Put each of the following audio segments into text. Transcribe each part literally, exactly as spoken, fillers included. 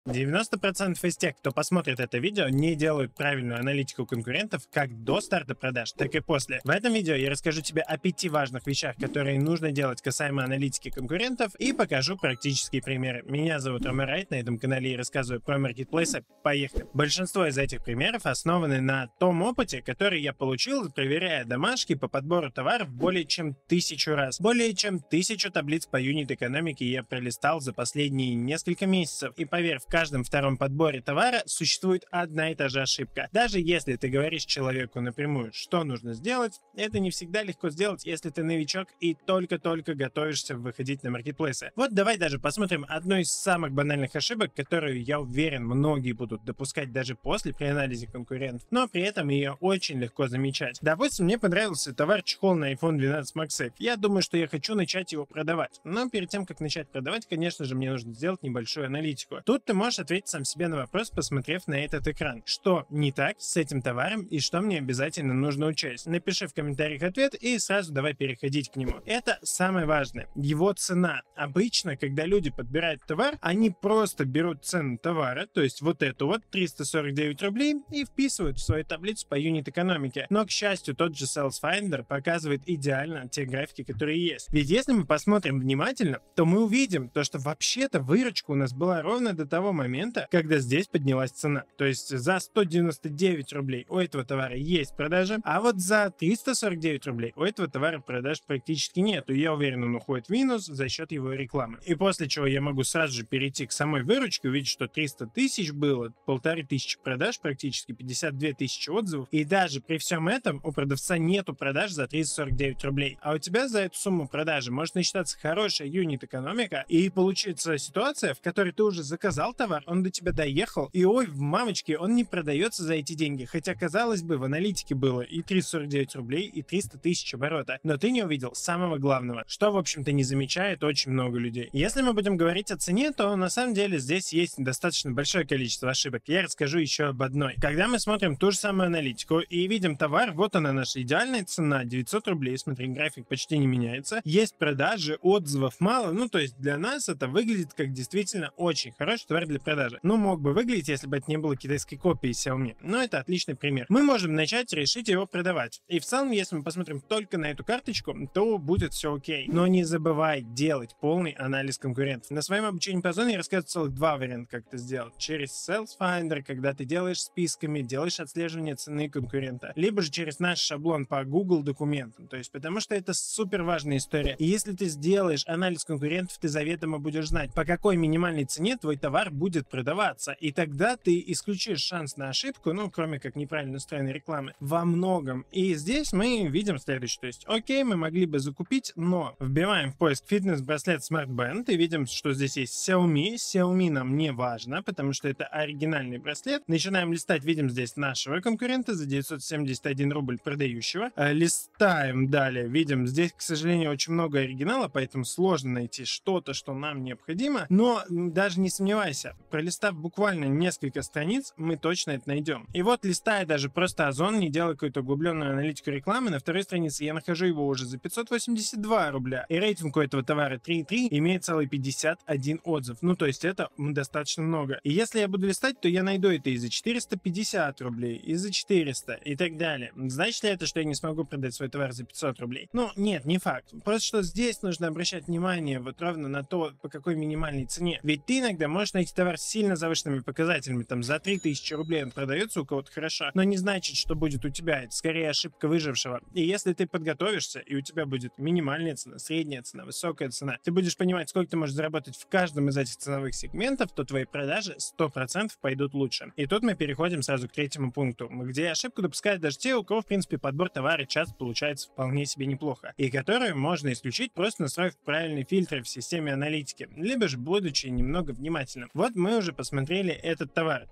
девяносто процентов из тех, кто посмотрит это видео, не делают правильную аналитику конкурентов как до старта продаж, так и после. В этом видео я расскажу тебе о пяти важных вещах, которые нужно делать касаемо аналитики конкурентов, и покажу практические примеры. Меня зовут Роман Райт, на этом канале я рассказываю про маркетплейсы. Поехали! Большинство из этих примеров основаны на том опыте, который я получил, проверяя домашки по подбору товаров более чем тысячу раз. Более чем тысячу таблиц по юнит-экономике я пролистал за последние несколько месяцев, и поверь, в каждом втором подборе товара существует одна и та же ошибка. Даже если ты говоришь человеку напрямую, что нужно сделать, это не всегда легко сделать, если ты новичок и только-только готовишься выходить на маркетплейсы. Вот давай даже посмотрим одну из самых банальных ошибок, которую, я уверен, многие будут допускать даже после при анализе конкурентов, но при этом ее очень легко замечать. Допустим, мне понравился товар-чехол на айфон двенадцать макс эйч. Я думаю, что я хочу начать его продавать. Но перед тем, как начать продавать, конечно же, мне нужно сделать небольшую аналитику. Тут ты можешь ответить сам себе на вопрос, посмотрев на этот экран. Что не так с этим товаром и что мне обязательно нужно учесть? Напиши в комментариях ответ и сразу давай переходить к нему. Это самое важное. Его цена. Обычно, когда люди подбирают товар, они просто берут цену товара, то есть вот эту вот триста сорок девять рублей, и вписывают в свою таблицу по юнит-экономике. Но, к счастью, тот же Sales Finder показывает идеально те графики, которые есть. Ведь если мы посмотрим внимательно, то мы увидим то, что вообще-то выручка у нас была ровно до того момента, когда здесь поднялась цена. То есть за сто девяносто девять рублей у этого товара есть продажи, а вот за триста сорок девять рублей у этого товара продаж практически нет. И я уверен, он уходит в минус за счет его рекламы. И после чего я могу сразу же перейти к самой выручке, увидеть, что триста тысяч было, полторы тысячи продаж практически, пятьдесят две тысячи отзывов. И даже при всем этом у продавца нету продаж за триста сорок девять рублей. А у тебя за эту сумму продажи может насчитаться хорошая юнит-экономика, и получится ситуация, в которой ты уже заказал товар, он до тебя доехал, и ой, в мамочке, он не продается за эти деньги. Хотя, казалось бы, в аналитике было и триста сорок девять рублей, и триста тысяч оборота. Но ты не увидел самого главного, что, в общем-то, не замечает очень много людей. Если мы будем говорить о цене, то на самом деле здесь есть достаточно большое количество ошибок. Я расскажу еще об одной. Когда мы смотрим ту же самую аналитику и видим товар, вот она наша идеальная цена, девятьсот рублей, смотри, график почти не меняется. Есть продажи, отзывов мало, ну то есть для нас это выглядит как действительно очень хороший товар для продажи. Ну, мог бы выглядеть, если бы это не было китайской копии Xiaomi. Но это отличный пример. Мы можем начать решить его продавать. И в целом, если мы посмотрим только на эту карточку, то будет все окей. Но не забывай делать полный анализ конкурентов. На своем обучении по Озону я рассказываю целых два варианта, как это сделать. Через Sales Finder, когда ты делаешь списками, делаешь отслеживание цены конкурента. Либо же через наш шаблон по Google документам. То есть, потому что это супер важная история. И если ты сделаешь анализ конкурентов, ты заведомо будешь знать, по какой минимальной цене твой товар будет продаваться. И тогда ты исключишь шанс на ошибку, ну, кроме как неправильно устроенной рекламы, во многом. И здесь мы видим следующее. То есть, окей, мы могли бы закупить, но вбиваем в поиск фитнес-браслет Smart Band и видим, что здесь есть Xiaomi. Xiaomi нам не важно, потому что это оригинальный браслет. Начинаем листать, видим здесь нашего конкурента за девятьсот семьдесят один рубль продающего. Э, листаем далее, видим, здесь, к сожалению, очень много оригинала, поэтому сложно найти что-то, что нам необходимо. Но даже не сомневайся, пролистав буквально несколько страниц, мы точно это найдем. И вот, листая даже просто Озон, не делая какую-то углубленную аналитику рекламы, на второй странице я нахожу его уже за пятьсот восемьдесят два рубля. И рейтинг у этого товара три и три, имеет целый пятьдесят один отзыв. Ну, то есть это достаточно много. И если я буду листать, то я найду это и за четыреста пятьдесят рублей, и за четыреста, и так далее. Значит ли это, что я не смогу продать свой товар за пятьсот рублей? Ну, нет, не факт. Просто что здесь нужно обращать внимание вот ровно на то, по какой минимальной цене. Ведь ты иногда можешь найти товар с сильно завышенными показателями, там за три тысячи рублей он продается у кого-то хорошо, но не значит, что будет у тебя. Это скорее ошибка выжившего. И если ты подготовишься, и у тебя будет минимальная цена, средняя цена, высокая цена, ты будешь понимать, сколько ты можешь заработать в каждом из этих ценовых сегментов, то твои продажи сто процентов пойдут лучше. И тут мы переходим сразу к третьему пункту, где ошибку допускают даже те, у кого, в принципе, подбор товара часто получается вполне себе неплохо, и которую можно исключить, просто настроив правильные фильтры в системе аналитики, либо же будучи немного внимательным. Вот мы уже посмотрели этот товар.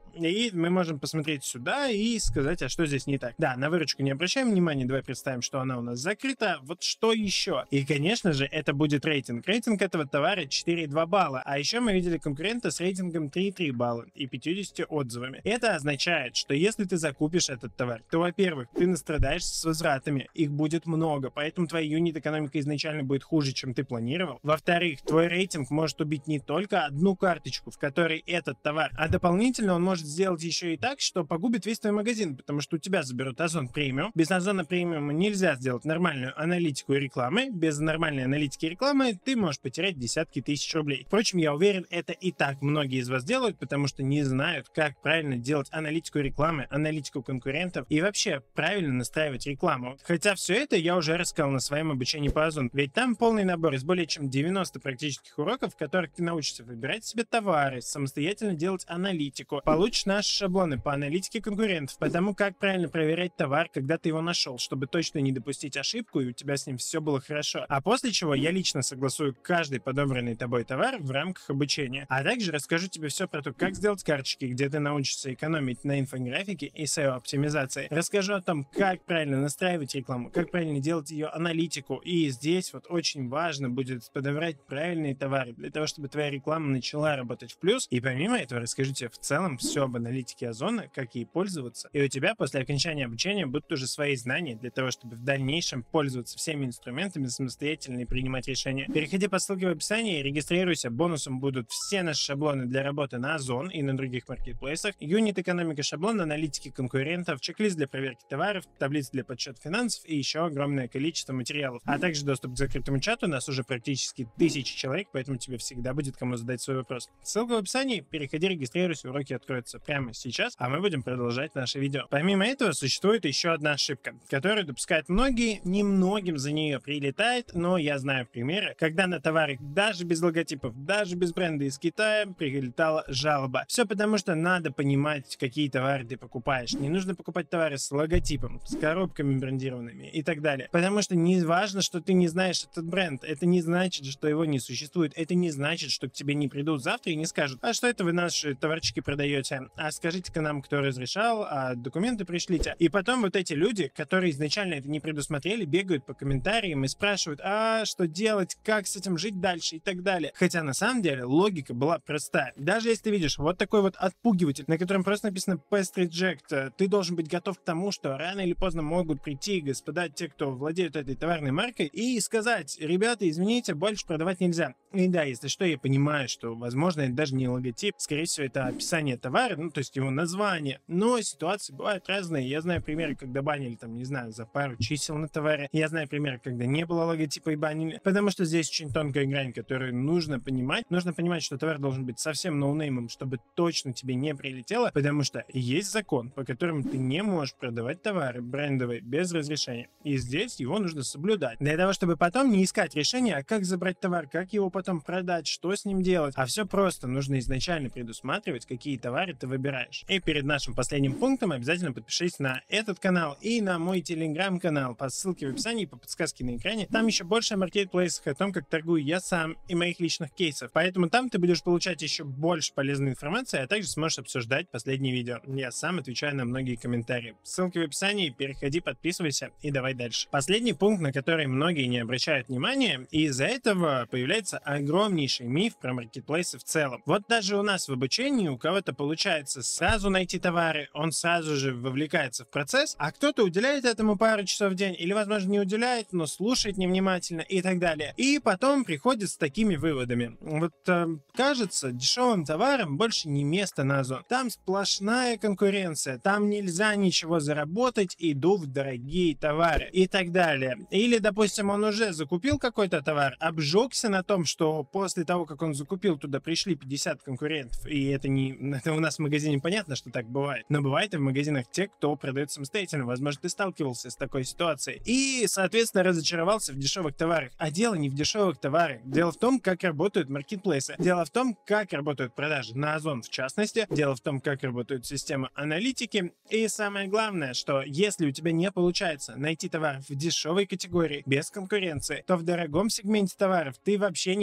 И мы можем посмотреть сюда и сказать, а что здесь не так. Да, на выручку не обращаем внимания, давай представим, что она у нас закрыта. Вот что еще? И, конечно же, это будет рейтинг. Рейтинг этого товара четыре и два балла. А еще мы видели конкурента с рейтингом три и три балла и пятьюдесятью отзывами. Это означает, что если ты закупишь этот товар, то, во-первых, ты настрадаешься с возвратами. Их будет много, поэтому твоя юнит-экономика изначально будет хуже, чем ты планировал. Во-вторых, твой рейтинг может убить не только одну карточку, в которой этот товар, а дополнительно он может сделать еще и так, что погубит весь твой магазин, потому что у тебя заберут Озон премиум. Без Озона премиума нельзя сделать нормальную аналитику и рекламы. Без нормальной аналитики и рекламы ты можешь потерять десятки тысяч рублей. Впрочем, я уверен, это и так многие из вас делают, потому что не знают, как правильно делать аналитику рекламы, аналитику конкурентов и вообще правильно настраивать рекламу. Хотя все это я уже рассказал на своем обучении по Озон, ведь там полный набор из более чем девяноста практических уроков, в которых ты научишься выбирать себе товары, самостоятельно делать аналитику, получишь наши шаблоны по аналитике конкурентов, по тому, как правильно проверять товар, когда ты его нашел, чтобы точно не допустить ошибку и у тебя с ним все было хорошо. А после чего я лично согласую каждый подобранный тобой товар в рамках обучения. А также расскажу тебе все про то, как сделать карточки, где ты научишься экономить на инфографике и сео-оптимизации. Расскажу о том, как правильно настраивать рекламу, как правильно делать ее аналитику. И здесь вот очень важно будет подобрать правильные товары для того, чтобы твоя реклама начала работать в плюс. И помимо этого расскажу тебе в целом все об аналитике Озона, как ей пользоваться. И у тебя после окончания обучения будут уже свои знания для того, чтобы в дальнейшем пользоваться всеми инструментами самостоятельно и принимать решения. Переходи по ссылке в описании и регистрируйся. Бонусом будут все наши шаблоны для работы на Озон и на других маркетплейсах, юнит-экономика шаблон, аналитики конкурентов, чек-лист для проверки товаров, таблицы для подсчета финансов и еще огромное количество материалов. А также доступ к закрытому чату. У нас уже практически тысячи человек, поэтому тебе всегда будет кому задать свой вопрос. Ссылка в описании. Переходи, регистрируйся, уроки откроются прямо сейчас, а мы будем продолжать наше видео. Помимо этого, существует еще одна ошибка, которую допускают многие, немногим за нее прилетает, но я знаю примеры, когда на товары даже без логотипов, даже без бренда из Китая прилетала жалоба. Все потому, что надо понимать, какие товары ты покупаешь. Не нужно покупать товары с логотипом, с коробками брендированными и так далее. Потому что не важно, что ты не знаешь этот бренд. Это не значит, что его не существует. Это не значит, что к тебе не придут завтра и не скажут: а что это вы наши товарчики продаете? А скажите-ка нам, кто разрешал, а документы пришлите. И потом вот эти люди, которые изначально это не предусмотрели, бегают по комментариям и спрашивают: а что делать, как с этим жить дальше и так далее. Хотя на самом деле логика была проста. Даже если ты видишь вот такой вот отпугиватель, на котором просто написано Pest Reject, ты должен быть готов к тому, что рано или поздно могут прийти господа, те, кто владеют этой товарной маркой, и сказать: ребята, извините, больше продавать нельзя. И да, если что, я понимаю, что, возможно, это даже не логотип, скорее всего, это описание товара, ну, то есть его название. Но ситуации бывают разные. Я знаю примеры, когда банили, там, не знаю, за пару чисел на товаре. Я знаю примеры, когда не было логотипа и банили. Потому что здесь очень тонкая грань, которую нужно понимать. Нужно понимать, что товар должен быть совсем ноунеймом, чтобы точно тебе не прилетело, потому что есть закон, по которому ты не можешь продавать товары брендовые без разрешения. И здесь его нужно соблюдать. Для того, чтобы потом не искать решение, а как забрать товар, как его потом продать, что с ним делать. А все просто. Нужно изначально предусматривать, какие товары ты выбираешь. И перед нашим последним пунктом обязательно подпишись на этот канал и на мой телеграм-канал по ссылке в описании, по подсказке на экране. Там еще больше о маркетплейсах, о том, как торгую я сам и моих личных кейсов. Поэтому там ты будешь получать еще больше полезной информации, а также сможешь обсуждать последние видео. Я сам отвечаю на многие комментарии. Ссылки в описании, переходи, подписывайся и давай дальше. Последний пункт, на который многие не обращают внимания, и из-за этого появляется огромнейший миф про маркетплейсы в целом. Вот даже у нас в обучении у кого-то получается сразу найти товары, он сразу же вовлекается в процесс, а кто-то уделяет этому пару часов в день, или, возможно, не уделяет, но слушает невнимательно и так далее. И потом приходит с такими выводами. Вот э, кажется, дешевым товарам больше не место на Озон. Там сплошная конкуренция, там нельзя ничего заработать, иду в дорогие товары и так далее. Или, допустим, он уже закупил какой-то товар, обжегся на том, что после того, как он закупил, туда пришли пятьдесят конкурентов, и это не... Это у нас в магазине понятно, что так бывает, но бывает и в магазинах те, кто продает самостоятельно. Возможно, ты сталкивался с такой ситуацией. И, соответственно, разочаровался в дешевых товарах. А дело не в дешевых товарах. Дело в том, как работают маркетплейсы. Дело в том, как работают продажи на Озон в частности. Дело в том, как работают системы аналитики. И самое главное, что если у тебя не получается найти товар в дешевой категории, без конкуренции, то в дорогом сегменте товаров ты вообще ничего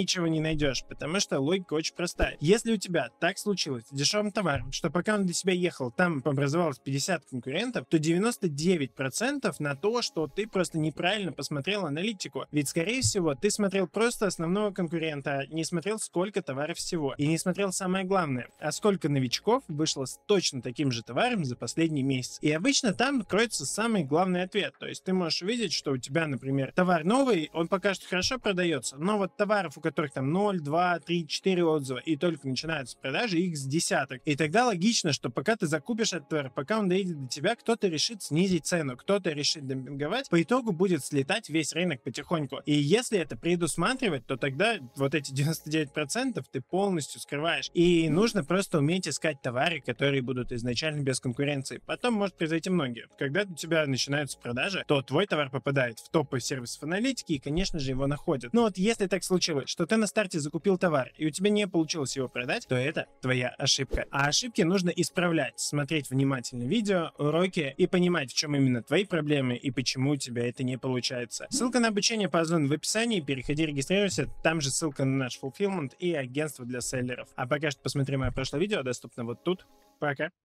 ничего не найдешь, потому что логика очень простая. Если у тебя так случилось с дешевым товаром, что пока он для себя ехал, там образовалось пятьдесят конкурентов, то девяносто девять процентов на то, что ты просто неправильно посмотрел аналитику. Ведь, скорее всего, ты смотрел просто основного конкурента, не смотрел, сколько товаров всего. И не смотрел самое главное, а сколько новичков вышло с точно таким же товаром за последний месяц. И обычно там кроется самый главный ответ. То есть ты можешь увидеть, что у тебя, например, товар новый, он пока что хорошо продается, но вот товаров, у которых там ноль, два, три, четыре отзыва, и только начинаются продажи, их с десяток. И тогда логично, что пока ты закупишь этот товар, пока он доедет до тебя, кто-то решит снизить цену, кто-то решит демпинговать, по итогу будет слетать весь рынок потихоньку. И если это предусматривать, то тогда вот эти девяносто девять процентов ты полностью скрываешь. И нужно просто уметь искать товары, которые будут изначально без конкуренции. Потом может произойти многие. Когда у тебя начинаются продажи, то твой товар попадает в топы сервисов аналитики и, конечно же, его находят. Но вот если так случилось, что ты на старте закупил товар, и у тебя не получилось его продать, то это твоя ошибка. А ошибки нужно исправлять, смотреть внимательно видео, уроки и понимать, в чем именно твои проблемы и почему у тебя это не получается. Ссылка на обучение по Озону в описании, переходи, регистрируйся, там же ссылка на наш Fulfillment и агентство для селлеров. А пока что посмотри мое прошлое видео, доступно вот тут. Пока.